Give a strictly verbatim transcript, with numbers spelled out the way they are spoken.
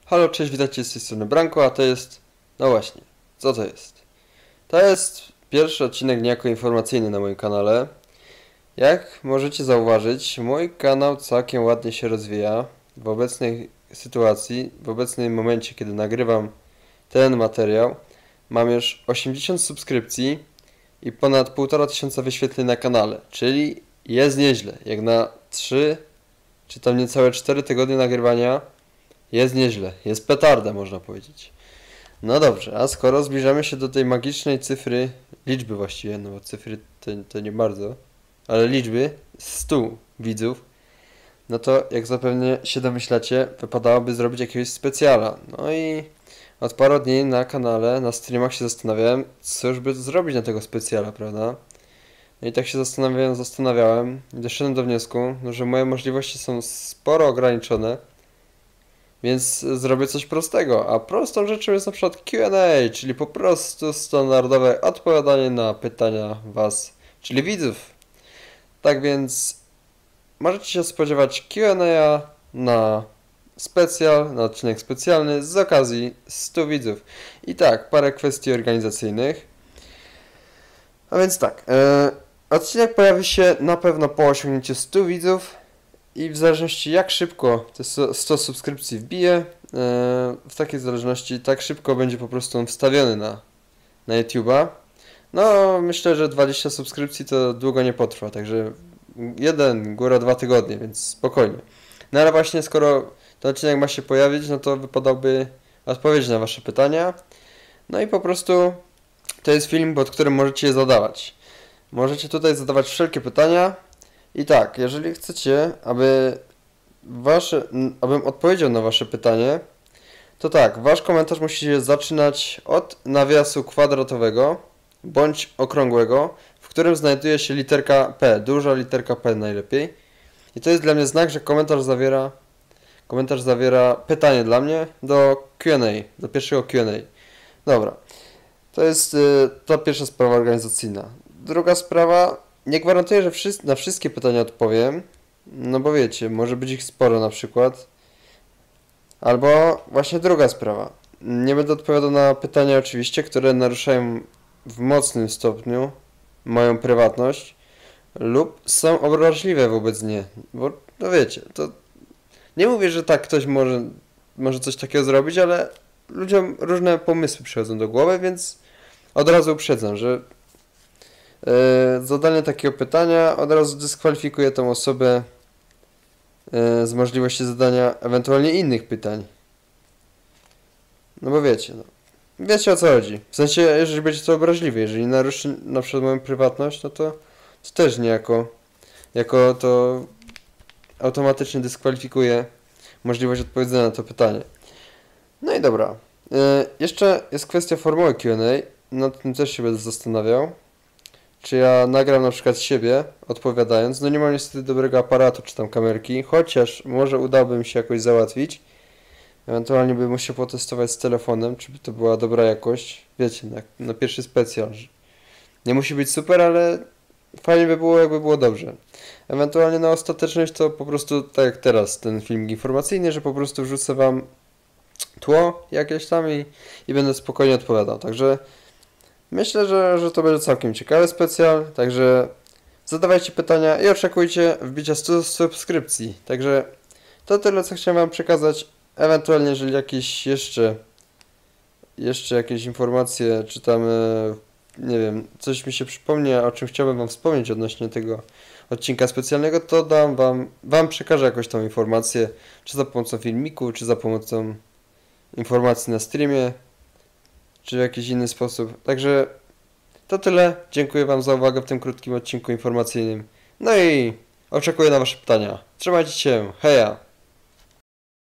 Halo, cześć, witajcie z tej strony Branko, a to jest... No właśnie, co to jest? To jest pierwszy odcinek niejako informacyjny na moim kanale. Jak możecie zauważyć, mój kanał całkiem ładnie się rozwija w obecnej sytuacji, w obecnym momencie, kiedy nagrywam ten materiał. Mam już osiemdziesiąt subskrypcji i ponad półtora tysiąca wyświetleń na kanale, czyli jest nieźle. Jak na trzy czy tam niecałe cztery tygodnie nagrywania jest nieźle, jest petarda, można powiedzieć. No dobrze, a skoro zbliżamy się do tej magicznej cyfry, liczby właściwie, no bo cyfry to, to nie bardzo, ale liczby stu widzów, no to jak zapewne się domyślacie, wypadałoby zrobić jakiegoś specjala. No i od paru dni na kanale, na streamach się zastanawiałem, cóż by zrobić na tego specjala, prawda? No i tak się zastanawiałem, zastanawiałem i doszedłem do wniosku, no, że moje możliwości są sporo ograniczone. Więc zrobię coś prostego, a prostą rzeczą jest na przykład Q and A, czyli po prostu standardowe odpowiadanie na pytania Was, czyli widzów. Tak więc możecie się spodziewać Q and A na specjal, na odcinek specjalny z okazji stu widzów. I tak, parę kwestii organizacyjnych. A więc tak, e, odcinek pojawi się na pewno po osiągnięciu stu widzów. I w zależności jak szybko te sto subskrypcji wbije, w takiej zależności tak szybko będzie po prostu on wstawiony na, na YouTube'a. No myślę, że dwadzieścia subskrypcji to długo nie potrwa, także jeden, góra dwa tygodnie, więc spokojnie. No ale właśnie skoro ten odcinek ma się pojawić, no to wypadałoby odpowiedzieć na Wasze pytania. No i po prostu to jest film, pod którym możecie je zadawać. Możecie tutaj zadawać wszelkie pytania. I tak, jeżeli chcecie, aby wasze, abym odpowiedział na Wasze pytanie, to tak, Wasz komentarz musi się zaczynać od nawiasu kwadratowego bądź okrągłego, w którym znajduje się literka P, duża literka P najlepiej. I to jest dla mnie znak, że komentarz zawiera, komentarz zawiera pytanie dla mnie do Q and A, do pierwszego Q and A. Dobra, to jest y, ta pierwsza sprawa organizacyjna. Druga sprawa. Nie gwarantuję, że wszyscy, na wszystkie pytania odpowiem, no bo wiecie, może być ich sporo na przykład. Albo właśnie druga sprawa. Nie będę odpowiadał na pytania oczywiście, które naruszają w mocnym stopniu moją prywatność lub są obraźliwe wobec mnie. Bo no wiecie, to nie mówię, że tak ktoś może, może coś takiego zrobić, ale ludziom różne pomysły przychodzą do głowy, więc od razu uprzedzam, że zadanie takiego pytania od razu dyskwalifikuje tą osobę z możliwości zadania ewentualnie innych pytań. No bo wiecie, no. Wiecie o co chodzi. W sensie, jeżeli będzie to obraźliwe, jeżeli naruszy na przykład moją prywatność, no to, to też niejako jako to automatycznie dyskwalifikuje możliwość odpowiedzenia na to pytanie. No i dobra. Jeszcze jest kwestia formuły Q and A. Nad tym też się będę zastanawiał. Czy ja nagram na przykład siebie, odpowiadając. No nie mam niestety dobrego aparatu czy tam kamerki, chociaż może udałoby mi się jakoś załatwić. Ewentualnie bym musiał potestować z telefonem, czy by to była dobra jakość. Wiecie, na, na pierwszy specjal. Nie musi być super, ale fajnie by było, jakby było dobrze. Ewentualnie na ostateczność to po prostu tak jak teraz ten film informacyjny, że po prostu wrzucę Wam tło jakieś tam i, i będę spokojnie odpowiadał. Także myślę, że, że to będzie całkiem ciekawy specjal, także zadawajcie pytania i oczekujcie wbicia stu subskrypcji. Także to tyle, co chciałem Wam przekazać. Ewentualnie, jeżeli jakieś jeszcze jeszcze jakieś informacje, czy tam, nie wiem, coś mi się przypomni, o czym chciałbym Wam wspomnieć odnośnie tego odcinka specjalnego, to dam Wam, Wam przekażę jakoś tą informację, czy za pomocą filmiku, czy za pomocą informacji na streamie, czy w jakiś inny sposób. Także to tyle. Dziękuję Wam za uwagę w tym krótkim odcinku informacyjnym. No i oczekuję na Wasze pytania. Trzymajcie się. Heja!